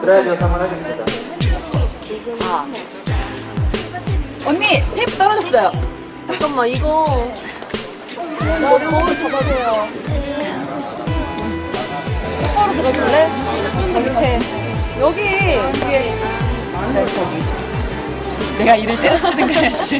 드라이브 한번 하겠습니다. 아. 언니 테이프 떨어졌어요. 잠깐만 이거 거울 잡아줘요. 똑바로 들어줄래? 좀 더 밑에 여기 위에 내가 이를 때려치는 거야지.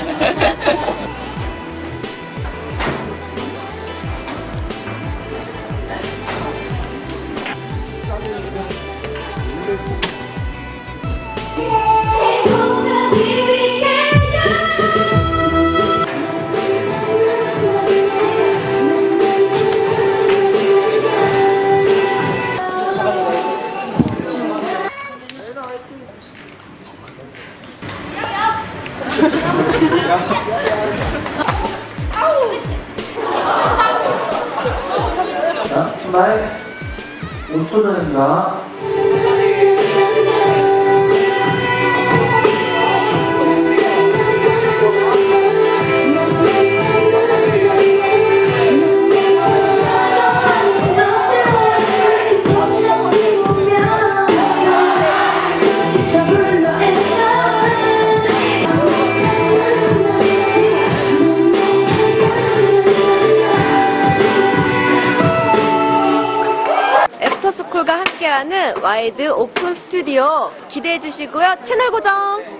자, 출발 5초 전입니다. 애프터스쿨과 함께하는 와이드 오픈 스튜디오 기대해 주시고요. 채널 고정!